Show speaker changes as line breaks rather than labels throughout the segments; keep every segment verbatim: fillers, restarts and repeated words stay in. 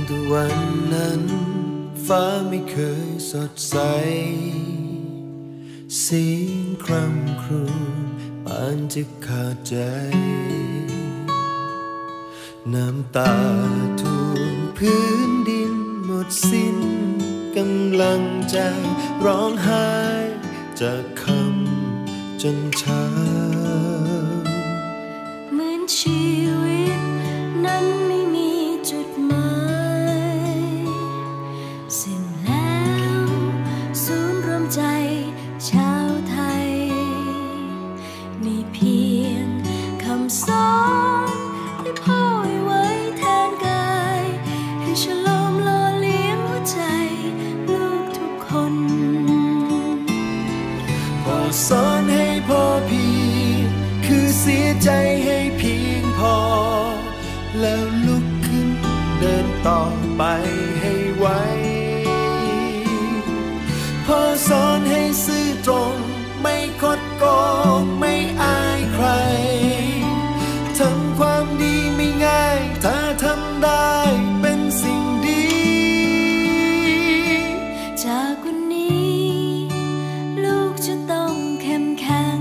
แต่วันนั้นฟ้าไม่เคยสดใสเสียงคร่ำครวญปานจะขาดใจน้ำตาท่วมพื้นดินหมดสิ้นกำลังใจร้องไห้จากคำจนช้า
เหมือนชีวิตนั้นไม่มีจุดหมายสิ้นแล้วศูนย์รวมใจชาวไทยมีเพียงคำสอนที่พ่อไว้แทนกายให้ฉลองหล่อเลี้ยงหัวใจลูกทุกคน
พ่อสอนให้พ่อเพียงคือเสียใจให้เพียงพอแล้วลุกขึ้นเดินต่อไปให้ไวพ่อสอนให้ซื่อตรงไม่คดโกงไม่อายใครทำความดีไม่ง่ายถ้าทำได้เป็นสิ่งดี
จากวันนี้ลูกจะต้องเข้มแข็ง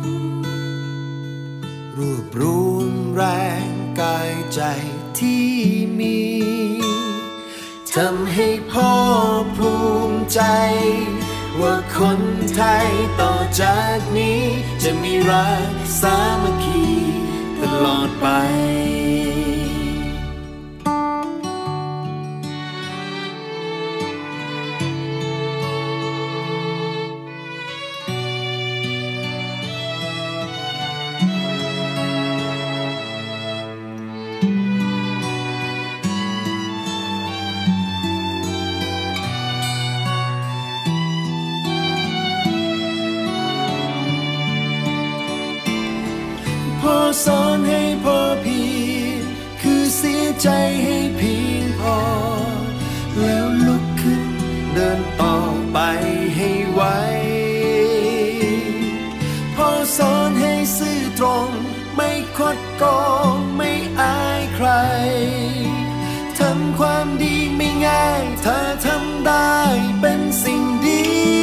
รวบรวมแรงกายใจที่มีทำให้พ่อภูมิใจว่าคนไทยต่อจากนี้จะมีรักสามัคคีตลอดไปพ่อสอนให้พ่อเพียงคือเสียใจให้เพียงพอแล้วลุกขึ้นเดินต่อไปให้ไวพ่อสอนให้ซื่อตรงไม่คดโกงไม่อายใครทำความดีไม่ง่ายถ้าทำได้เป็นสิ่งดี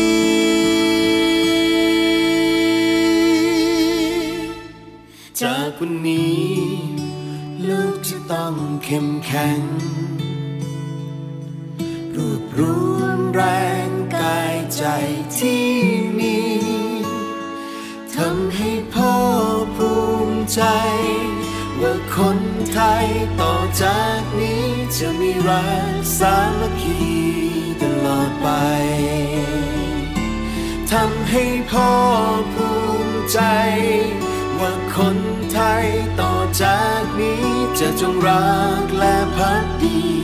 จากวันนี้ลูกจะต้องเข้มแข็งรวบรวมแรงกายใจที่มีทำให้พ่อภูมิใจว่าคนไทยต่อจากนี้จะมีรักสามัคคีตลอดไปทำให้พ่อภูมิใจว่าคนไทยต่อจากนี้จะจงรักและภักดี